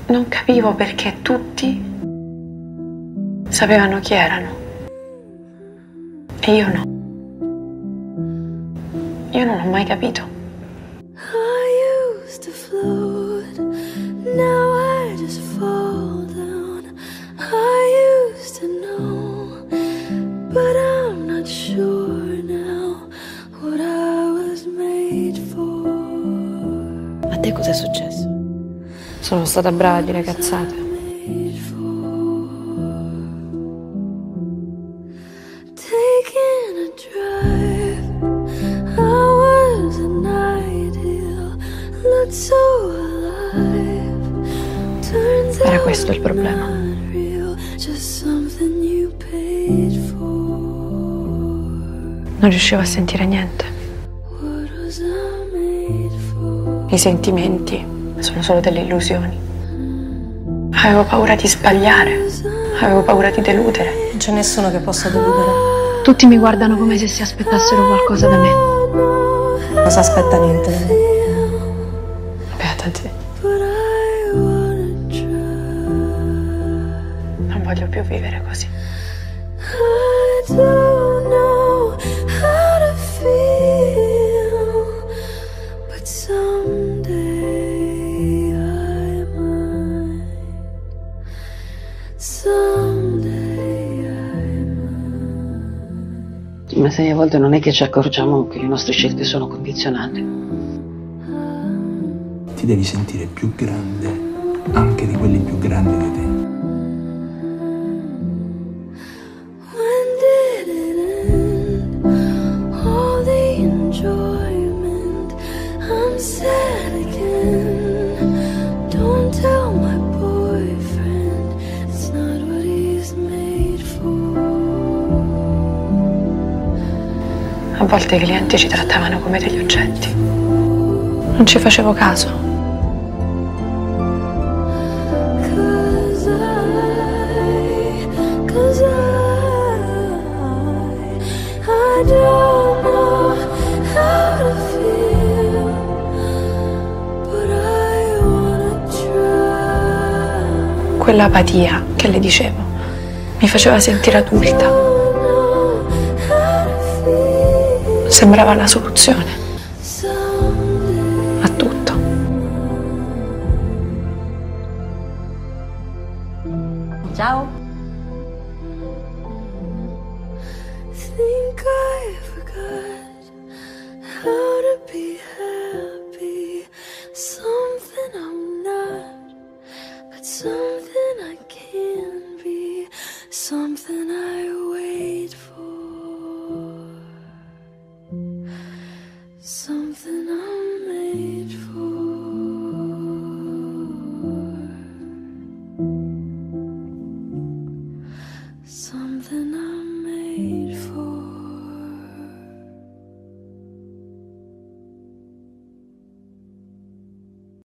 Non capivo perché tutti sapevano chi erano e io no. Io non ho mai capito. I used to float, now I just fall down. I used to know, but I'm not sure now what I was made for. A te cos'è successo? Sono stata brava a dire cazzate. Taking a drive, I was an ideal, looked so alive. Turns Era out questo il problema. not real, just something you paid for. Non riuscivo a sentire niente. What was I made for? I sentimenti sono solo delle illusioni. Avevo paura di sbagliare, avevo paura di deludere. Non c'è nessuno che possa deludere. Tutti mi guardano come se si aspettassero qualcosa da me. Cosa aspetta niente da me? Beata te. But I wanna try. Non voglio più vivere così. I don't know how to feel, but someday I might. Someday I might. Ma sai, a volte non è che ci accorgiamo che le nostre scelte sono condizionate. Ti devi sentire più grande anche di quelli più grandi di te. When did it end? All the enjoyment. I'm sad again. Don't tell my boyfriend it's not what he's made for. A volte i clienti ci trattavano come degli oggetti. Non ci facevo caso. I don't know how to feel, but I wanna try. Quella apatia che le dicevo mi faceva sentire adulta. Don't know how to feel. Sembrava la soluzione Someday a tutto. Ciao. think I forgot how to be happy. Something I'm not, but something I can be. Something I wait for. Something I'm made for. Something I'm made for.